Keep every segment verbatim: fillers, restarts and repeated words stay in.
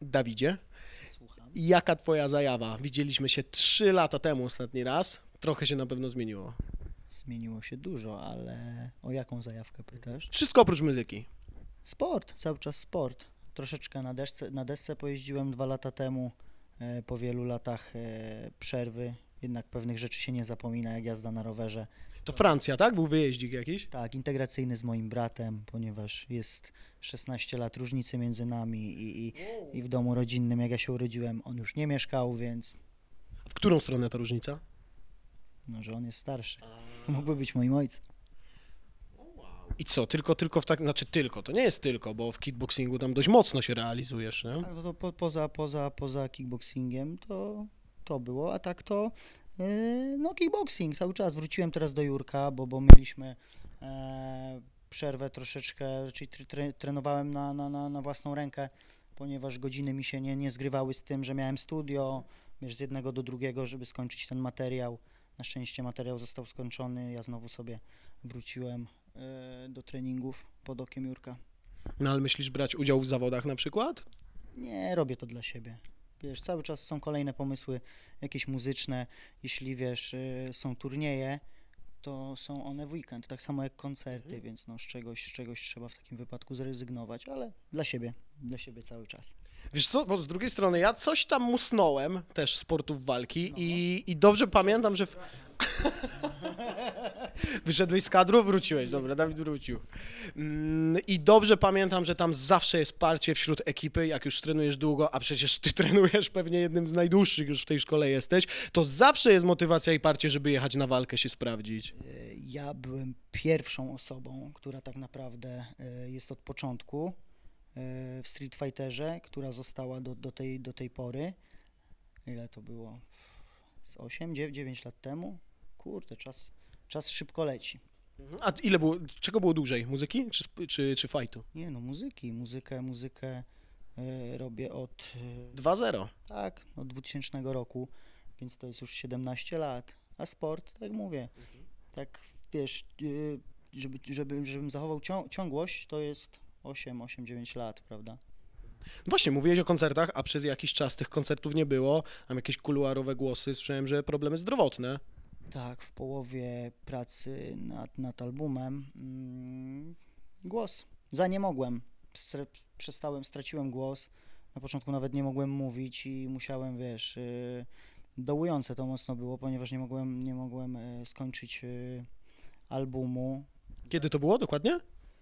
Dawidzie, Słucham. jaka twoja zajawa? Widzieliśmy się trzy lata temu ostatni raz. Trochę się na pewno zmieniło. Zmieniło się dużo, ale o jaką zajawkę pytasz? Wszystko oprócz muzyki. Sport, cały czas sport. Troszeczkę na desce, na desce pojeździłem dwa lata temu, e, po wielu latach e, przerwy. Jednak pewnych rzeczy się nie zapomina, jak jazda na rowerze. To Francja, tak? Był wyjeździk jakiś? Tak, integracyjny z moim bratem, ponieważ jest szesnaście lat różnicy między nami i, i, i w domu rodzinnym, jak ja się urodziłem, on już nie mieszkał, więc W którą stronę ta różnica? no, że on jest starszy. Mógłby być moim ojcem. I co, tylko, tylko w tak, znaczy tylko, to nie jest tylko, bo w kickboxingu tam dość mocno się realizujesz, nie? Tak, no to po, poza, poza, poza kickboxingiem to, to było, a tak to yy, no kickboxing cały czas. Wróciłem teraz do Jurka, bo, bo mieliśmy e, przerwę troszeczkę, czyli tre, tre, trenowałem na, na, na, na własną rękę, ponieważ godziny mi się nie, nie zgrywały z tym, że miałem studio, wiesz, z jednego do drugiego, żeby skończyć ten materiał. Na szczęście materiał został skończony, ja znowu sobie wróciłem e, do treningów pod okiem Jurka. No ale myślisz brać udział w zawodach na przykład? Nie, robię to dla siebie. Wiesz, cały czas są kolejne pomysły jakieś muzyczne. Jeśli wiesz, y, są turnieje, to są one w weekend, tak samo jak koncerty, więc no z czegoś, z czegoś trzeba w takim wypadku zrezygnować, ale dla siebie, dla siebie cały czas. Wiesz co, bo z drugiej strony ja coś tam musnąłem też sportów walki No. i, i dobrze pamiętam, że... W... Wyszedłeś z kadru, wróciłeś, dobra, Dawid wrócił. Mm, I dobrze pamiętam, że tam zawsze jest parcie wśród ekipy, jak już trenujesz długo, a przecież ty trenujesz pewnie jednym z najdłuższych już w tej szkole jesteś, to zawsze jest motywacja i parcie, żeby jechać na walkę, się sprawdzić. Y, Ja byłem pierwszą osobą, która tak naprawdę y, jest od początku y, w Street Fighterze, która została do, do, tej, do tej pory. Ile to było? Z osiem, dziewięć lat temu? Kurde, czas, czas szybko leci. A ile było, czego było dłużej, muzyki czy, sp- czy, czy fightu? Nie no, muzyki, muzykę, muzykę y, robię od, y, dwa zero. tak, od dwutysięcznego roku, więc to jest już siedemnaście lat. A sport, tak jak mówię, tak wiesz, y, żeby, żeby, żebym zachował cią- ciągłość, to jest osiem, osiem, dziewięć lat, prawda? Właśnie, mówiłeś o koncertach, a przez jakiś czas tych koncertów nie było. Mam jakieś kuluarowe głosy, słyszałem, że problemy zdrowotne. Tak, w połowie pracy nad, nad albumem mm, głos. Za nie mogłem. Stre- przestałem, straciłem głos. Na początku nawet nie mogłem mówić i musiałem, wiesz, yy, dołujące to mocno było, ponieważ nie mogłem, nie mogłem yy, skończyć yy, albumu. Kiedy to było dokładnie?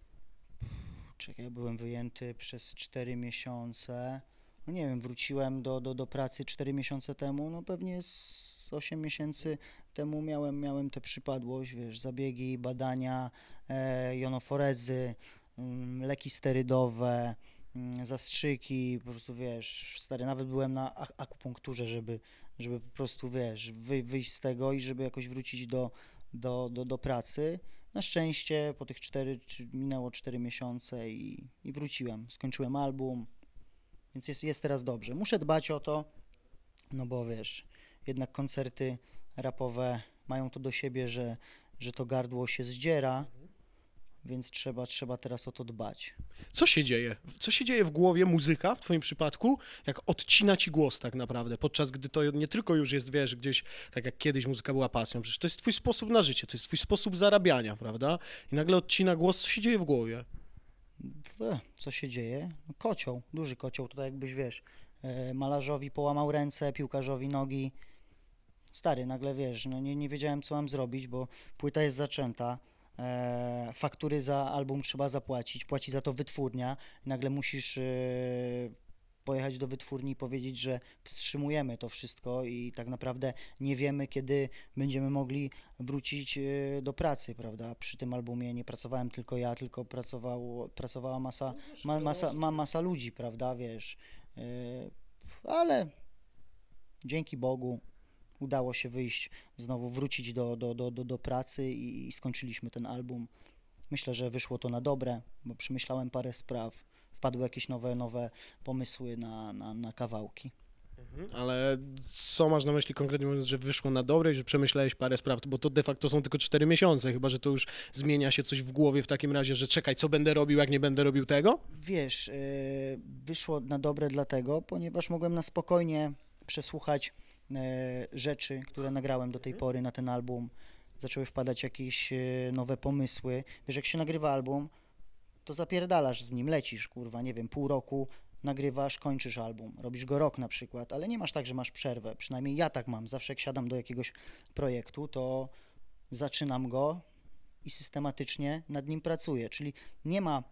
Czekaj, ja byłem wyjęty przez cztery miesiące. No nie wiem, wróciłem do, do, do pracy cztery miesiące temu, no pewnie z osiem miesięcy temu miałem, miałem tę przypadłość, wiesz, zabiegi, badania, e, jonoforezy, mm, leki sterydowe, mm, zastrzyki, po prostu wiesz, stary, nawet byłem na ak- akupunkturze, żeby, żeby po prostu, wiesz, wy, wyjść z tego i żeby jakoś wrócić do, do, do, do pracy. Na szczęście po tych cztery, minęło cztery miesiące i, i wróciłem. Skończyłem album, więc jest, jest teraz dobrze. Muszę dbać o to, no bo wiesz, jednak koncerty rapowe mają to do siebie, że, że to gardło się zdziera, więc trzeba, trzeba teraz o to dbać. Co się dzieje? Co się dzieje w głowie muzyka w twoim przypadku, jak odcina ci głos tak naprawdę, podczas gdy to nie tylko już jest, wiesz, gdzieś, tak jak kiedyś muzyka była pasją, przecież to jest twój sposób na życie, to jest twój sposób zarabiania, prawda? I nagle odcina głos, co się dzieje w głowie? E, Co się dzieje? No, kocioł, duży kocioł, to tak jakbyś, wiesz, e, malarzowi połamał ręce, piłkarzowi nogi. Stary, nagle wiesz, no nie, nie wiedziałem co mam zrobić, bo płyta jest zaczęta, e, faktury za album trzeba zapłacić, płaci za to wytwórnia, nagle musisz e, pojechać do wytwórni i powiedzieć, że wstrzymujemy to wszystko i tak naprawdę nie wiemy, kiedy będziemy mogli wrócić e, do pracy, prawda? Przy tym albumie nie pracowałem tylko ja, tylko pracował, pracowała masa, ma, masa, ma, masa ludzi, prawda, wiesz, e, ale dzięki Bogu udało się wyjść, znowu wrócić do, do, do, do, do pracy i, i skończyliśmy ten album. Myślę, że wyszło to na dobre, bo przemyślałem parę spraw, wpadły jakieś nowe, nowe pomysły na, na, na kawałki. Ale co masz na myśli konkretnie mówiąc, że wyszło na dobre i że przemyślałeś parę spraw, bo to de facto są tylko cztery miesiące, chyba że to już zmienia się coś w głowie w takim razie, że czekaj, co będę robił, jak nie będę robił tego? Wiesz, yy, wyszło na dobre dlatego, ponieważ mogłem na spokojnie przesłuchać yy, rzeczy, które nagrałem do tej pory na ten album. Zaczęły wpadać jakieś yy, nowe pomysły. Wiesz, jak się nagrywa album, to zapierdalasz z nim, lecisz, kurwa, nie wiem, pół roku, nagrywasz, kończysz album, robisz go rok na przykład, ale nie masz tak, że masz przerwę, przynajmniej ja tak mam, zawsze jak siadam do jakiegoś projektu, to zaczynam go i systematycznie nad nim pracuję, czyli nie ma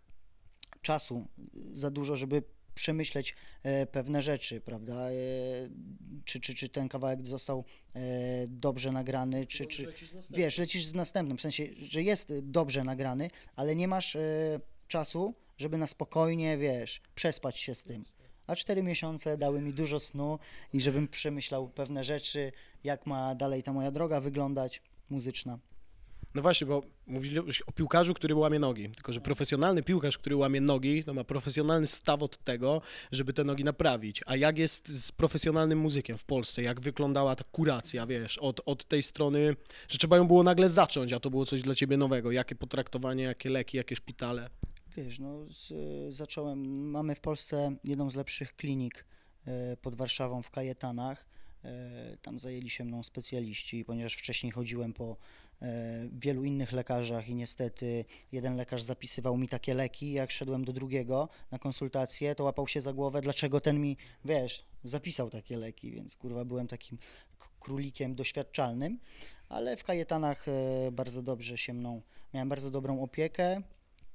czasu za dużo, żeby przemyśleć e, pewne rzeczy, prawda, e, czy, czy, czy ten kawałek został e, dobrze nagrany, czy, czy wiesz, lecisz z następnym, w sensie, że jest dobrze nagrany, ale nie masz e, czasu, żeby na spokojnie, wiesz, przespać się z tym. A cztery miesiące dały mi dużo snu i żebym przemyślał pewne rzeczy, jak ma dalej ta moja droga wyglądać muzyczna. No właśnie, bo mówiłeś o piłkarzu, który łamie nogi, tylko że profesjonalny piłkarz, który łamie nogi, to ma profesjonalny staw od tego, żeby te nogi naprawić. A jak jest z profesjonalnym muzykiem w Polsce? Jak wyglądała ta kuracja, wiesz, od, od tej strony, że trzeba ją było nagle zacząć, a to było coś dla ciebie nowego? Jakie potraktowanie, jakie leki, jakie szpitale? Wiesz, no z, zacząłem, mamy w Polsce jedną z lepszych klinik e, pod Warszawą w Kajetanach. E, tam zajęli się mną specjaliści, ponieważ wcześniej chodziłem po e, wielu innych lekarzach i niestety jeden lekarz zapisywał mi takie leki, jak szedłem do drugiego na konsultację, to łapał się za głowę, dlaczego ten mi, wiesz, zapisał takie leki, więc kurwa byłem takim k- królikiem doświadczalnym, ale w Kajetanach e, bardzo dobrze się mną, miałem bardzo dobrą opiekę.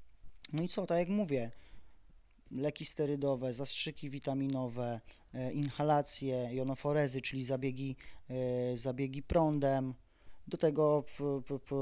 No i co, tak jak mówię, leki sterydowe, zastrzyki witaminowe, e, inhalacje, jonoforezy, czyli zabiegi, e, zabiegi prądem. Do tego p, p, p,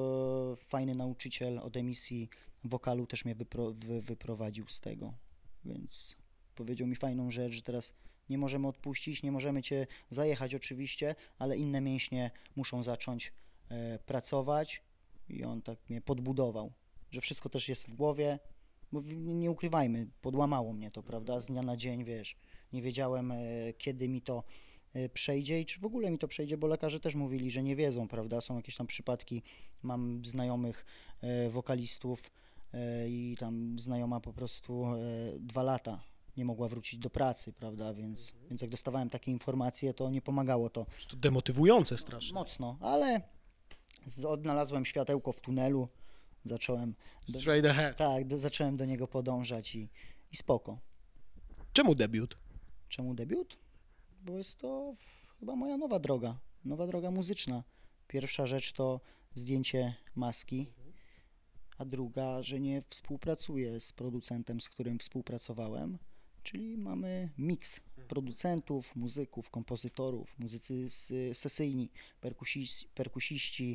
fajny nauczyciel od emisji wokalu też mnie wypro, wy, wyprowadził z tego, więc powiedział mi fajną rzecz, że teraz nie możemy odpuścić, nie możemy cię zajechać oczywiście, ale inne mięśnie muszą zacząć e, pracować i on tak mnie podbudował, że wszystko też jest w głowie, bo nie ukrywajmy, podłamało mnie to, prawda, z dnia na dzień, wiesz, nie wiedziałem, e, kiedy mi to e, przejdzie i czy w ogóle mi to przejdzie, bo lekarze też mówili, że nie wiedzą, prawda, są jakieś tam przypadki, mam znajomych e, wokalistów e, i tam znajoma po prostu e, dwa lata nie mogła wrócić do pracy, prawda, więc, mhm. więc jak dostawałem takie informacje, to nie pomagało to. To demotywujące strasznie. Mocno, ale z, odnalazłem światełko w tunelu, zacząłem do, Straight ahead. tak, do, zacząłem do niego podążać i, i spoko. Czemu debiut? Czemu debiut? Bo jest to chyba moja nowa droga, nowa droga muzyczna. Pierwsza rzecz to zdjęcie maski, a druga, że nie współpracuję z producentem, z którym współpracowałem, czyli mamy miks producentów, muzyków, kompozytorów, muzycy sesyjni, perkusiści, perkusiści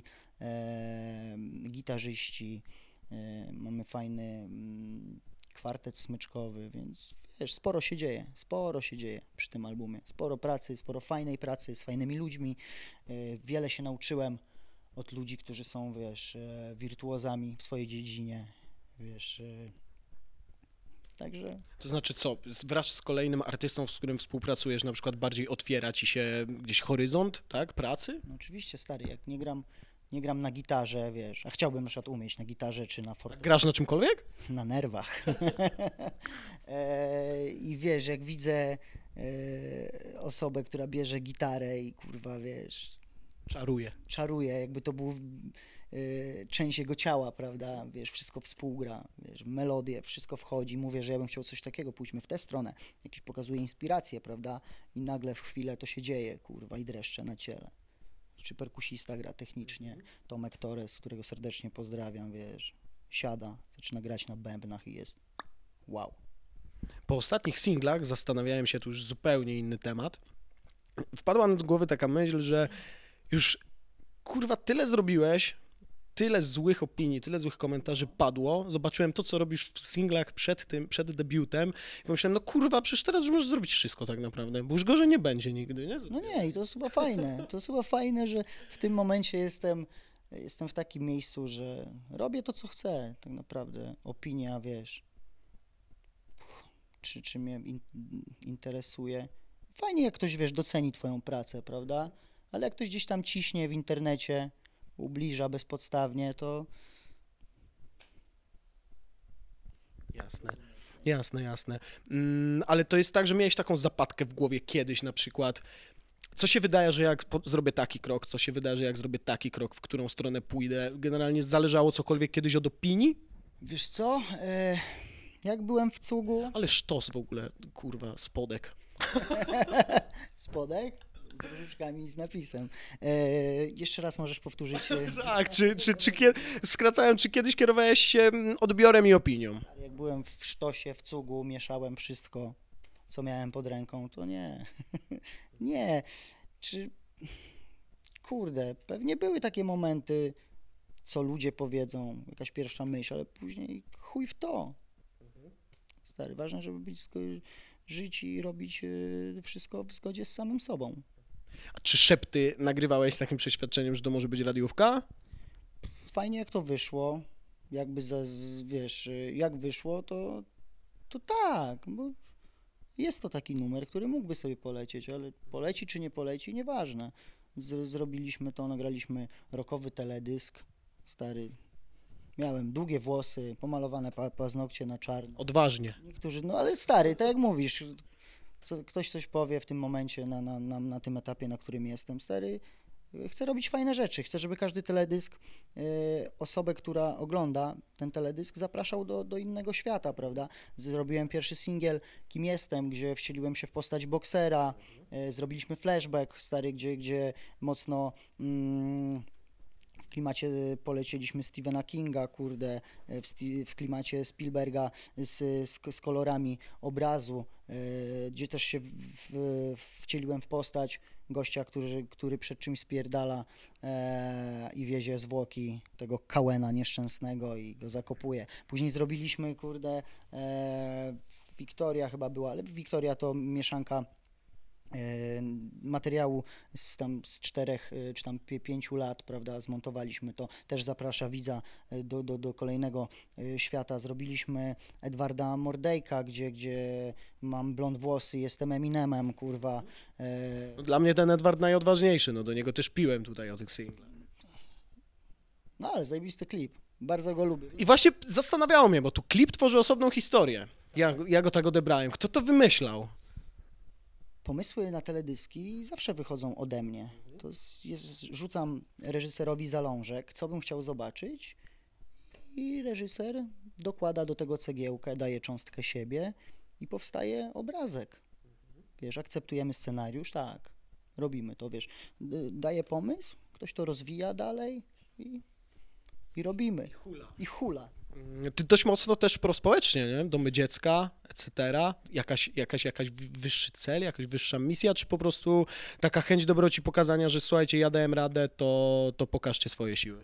e, gitarzyści, e, mamy fajny mm, kwartet smyczkowy, więc wiesz, sporo się dzieje, sporo się dzieje przy tym albumie, sporo pracy, sporo fajnej pracy z fajnymi ludźmi, e, wiele się nauczyłem od ludzi, którzy są, wiesz, e, wirtuozami w swojej dziedzinie, wiesz, e, także... To znaczy co, wraz z kolejnym artystą, z którym współpracujesz, na przykład bardziej otwiera ci się gdzieś horyzont, tak, pracy? No oczywiście, stary, jak nie gram, nie gram na gitarze, wiesz, a chciałbym na przykład umieć na gitarze czy na fortepianie. Grasz na czymkolwiek? Na nerwach. e, I wiesz, jak widzę e, osobę, która bierze gitarę i kurwa, wiesz... Czaruje. Czaruje, jakby to był y, część jego ciała, prawda, wiesz, wszystko współgra, wiesz, melodie, wszystko wchodzi, mówię, że ja bym chciał coś takiego, pójdźmy w tę stronę, jakieś pokazuje inspirację, prawda, i nagle w chwilę to się dzieje, kurwa, i dreszcze na ciele. Czy perkusista gra technicznie, Tomek Torres, którego serdecznie pozdrawiam, wiesz, siada, zaczyna grać na bębnach i jest wow. Po ostatnich singlach zastanawiałem się, tu już zupełnie inny temat, wpadła mi do głowy taka myśl, że już, kurwa, tyle zrobiłeś, tyle złych opinii, tyle złych komentarzy padło, zobaczyłem to, co robisz w singlach przed tym, przed debiutem i pomyślałem, no kurwa, przecież teraz już możesz zrobić wszystko tak naprawdę, bo już gorzej nie będzie nigdy, nie? No nie, i to jest chyba fajne, to jest chyba fajne, że w tym momencie jestem, jestem w takim miejscu, że robię to, co chcę, tak naprawdę, opinia, wiesz, czy, czy mnie in, interesuje. fajnie jak ktoś, wiesz, doceni twoją pracę, prawda? Ale jak ktoś gdzieś tam ciśnie w internecie, ubliża bezpodstawnie, to Jasne, jasne, jasne. Mm, ale to jest tak, że miałeś taką zapadkę w głowie kiedyś na przykład, co się wydaje, że jak po, zrobię taki krok, co się wydaje, że jak zrobię taki krok, w którą stronę pójdę, generalnie zależało cokolwiek kiedyś od opinii? wiesz co, e, jak byłem w cugu, Ale sztos w ogóle, kurwa, spodek. spodek z różyczkami i z napisem. E, jeszcze raz możesz powtórzyć. e, Tak, czy, czy, czy, kie- skracając, czy kiedyś kierowałeś się mm, odbiorem i opinią? Jak byłem w sztosie, w cugu, mieszałem wszystko, co miałem pod ręką, to nie. Nie. Czy... Kurde, pewnie były takie momenty, co ludzie powiedzą, jakaś pierwsza myśl, ale później chuj w to. Stary, ważne, żeby być zgo- żyć i robić y, wszystko w zgodzie z samym sobą. A czy szepty nagrywałeś z takim przeświadczeniem, że to może być radiówka? Fajnie jak to wyszło, jakby za, z- wiesz, y, jak wyszło, to, to tak, bo jest to taki numer, który mógłby sobie polecieć, ale poleci czy nie poleci, nieważne. Z, zrobiliśmy to, nagraliśmy rockowy teledysk, stary. Miałem długie włosy, pomalowane pa, paznokcie na czarno. Odważnie. Niektórzy, no ale stary, tak jak mówisz, co, ktoś coś powie w tym momencie, na, na, na, na tym etapie, na którym jestem, stary, chcę robić fajne rzeczy, chcę, żeby każdy teledysk, y, osobę, która ogląda ten teledysk, zapraszał do, do innego świata, prawda? Zrobiłem pierwszy singiel, Kim jestem, gdzie wcieliłem się w postać boksera, y, zrobiliśmy flashback, stary, gdzie, gdzie mocno... Mm, w klimacie polecieliśmy Stephena Kinga, kurde, w, sti- w klimacie Spielberga z, z, z kolorami obrazu, y, gdzie też się w, w, wcieliłem w postać gościa, który, który przed czymś spierdala e, i wiezie zwłoki tego Kałena nieszczęsnego i go zakopuje. Później zrobiliśmy, kurde, e, Wiktoria chyba była, ale Wiktoria to mieszanka e, materiału z tam z czterech e, czy tam pie- pięciu lat, prawda, zmontowaliśmy to, też zaprasza widza e, do, do, do kolejnego e, świata. Zrobiliśmy Edwarda Mordejka, gdzie, gdzie mam blond włosy, jestem Eminemem, kurwa. E, No, dla mnie ten Edward najodważniejszy, no do niego też piłem tutaj o tych singlach. no ale zajebisty klip, bardzo go lubię. I właśnie zastanawiało mnie, bo tu klip tworzy osobną historię. Ja, ja go tak odebrałem. Kto to wymyślał? Pomysły na teledyski zawsze wychodzą ode mnie. To jest, jest, rzucam reżyserowi zalążek, co bym chciał zobaczyć i reżyser dokłada do tego cegiełkę, daje cząstkę siebie i powstaje obrazek. Wiesz, akceptujemy scenariusz, tak, robimy to, wiesz, D- daje pomysł, ktoś to rozwija dalej i, i robimy. Hula. I hula. Ty dość mocno też prospołecznie, nie? Domy dziecka, et cetera. Jakaś, jakaś, jakaś wyższy cel, jakaś wyższa misja, czy po prostu taka chęć dobroci pokazania, że słuchajcie, ja dałem radę, to, to pokażcie swoje siły.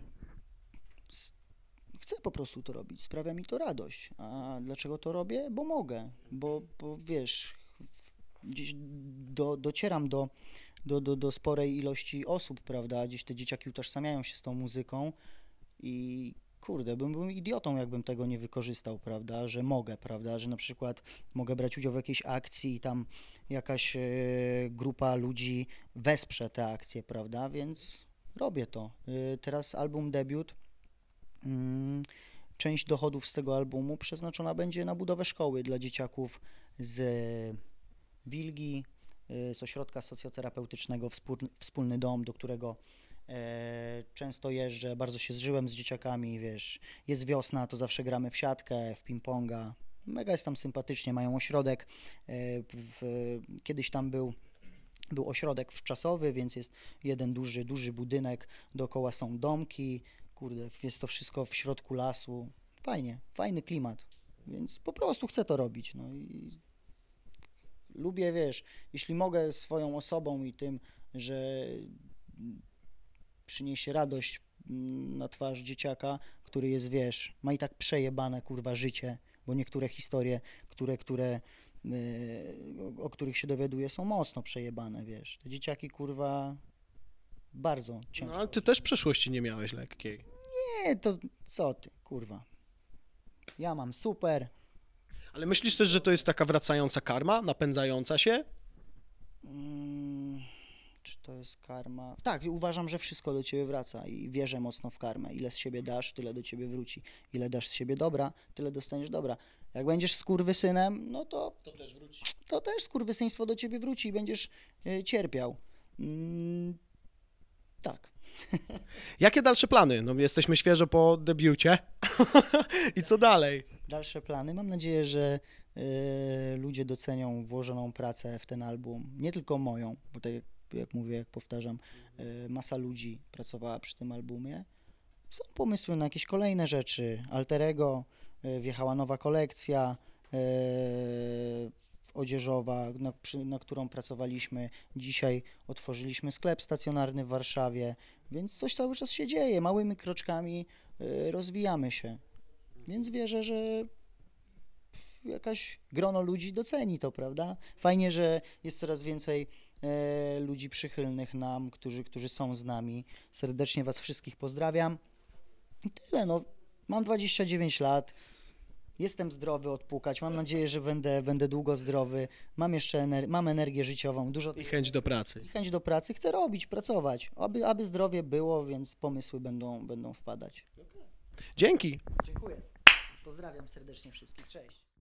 Chcę po prostu to robić, sprawia mi to radość. A dlaczego to robię? Bo mogę, bo, bo wiesz, gdzieś do, docieram do, do, do, do sporej ilości osób, prawda? Gdzieś te dzieciaki utożsamiają się z tą muzyką i kurde, bym był idiotą, jakbym tego nie wykorzystał, prawda? Że mogę, prawda? Że na przykład mogę brać udział w jakiejś akcji i tam jakaś e, grupa ludzi wesprze tę akcję, prawda? Więc robię to. E, teraz album debiut. Mm, Część dochodów z tego albumu przeznaczona będzie na budowę szkoły dla dzieciaków z Wilgi, y, z ośrodka socjoterapeutycznego Wspólny, Wspólny Dom, do którego e, często jeżdżę, bardzo się zżyłem z dzieciakami, wiesz, jest wiosna, to zawsze gramy w siatkę, w ping-ponga, mega jest tam sympatycznie, mają ośrodek, e, w, kiedyś tam był był ośrodek wczasowy, więc jest jeden duży, duży budynek, dookoła są domki, kurde, jest to wszystko w środku lasu. Fajnie, fajny klimat, więc po prostu chcę to robić. No i lubię, wiesz, jeśli mogę swoją osobą i tym, że przyniesie radość na twarz dzieciaka, który jest, wiesz, ma i tak przejebane, kurwa, życie, bo niektóre historie, które, które, yy, o, o których się dowiaduje, są mocno przejebane, wiesz. Te dzieciaki, kurwa, bardzo ciężko. No ale ty też przeszłości nie miałeś lekkiej. Nie, to co ty, kurwa. Ja mam super. Ale myślisz też, że to jest taka wracająca karma, napędzająca się? Mm, czy to jest karma? Tak, uważam, że wszystko do ciebie wraca i wierzę mocno w karmę. Ile z siebie dasz, tyle do ciebie wróci. Ile dasz z siebie dobra, tyle dostaniesz dobra. Jak będziesz skurwysynem, no to, To też wróci. to też skurwysyństwo do ciebie wróci i będziesz e, cierpiał. Mm, tak. Jakie dalsze plany? No jesteśmy świeżo po debiucie. I co dalej? Dalsze plany. Mam nadzieję, że e, ludzie docenią włożoną pracę w ten album. Nie tylko moją, bo tak jak, jak mówię, jak powtarzam, e, masa ludzi pracowała przy tym albumie. Są pomysły na jakieś kolejne rzeczy. Alterego, e, wjechała nowa kolekcja e, odzieżowa, na, przy, na którą pracowaliśmy. Dzisiaj otworzyliśmy sklep stacjonarny w Warszawie, więc coś cały czas się dzieje. Małymi kroczkami e, rozwijamy się. Więc wierzę, że jakaś grono ludzi doceni to, prawda? Fajnie, że jest coraz więcej e, ludzi przychylnych nam, którzy, którzy są z nami. Serdecznie was wszystkich pozdrawiam. I tyle, no. Mam dwadzieścia dziewięć lat. Jestem zdrowy odpukać. Mam nadzieję, że będę, będę długo zdrowy. Mam jeszcze ener- mam energię życiową, dużo I chęć do pracy. i chęć do pracy. Chcę robić, pracować. Aby, aby zdrowie było, więc pomysły będą, będą wpadać. Dzięki. Dziękuję. Pozdrawiam serdecznie wszystkich. Cześć.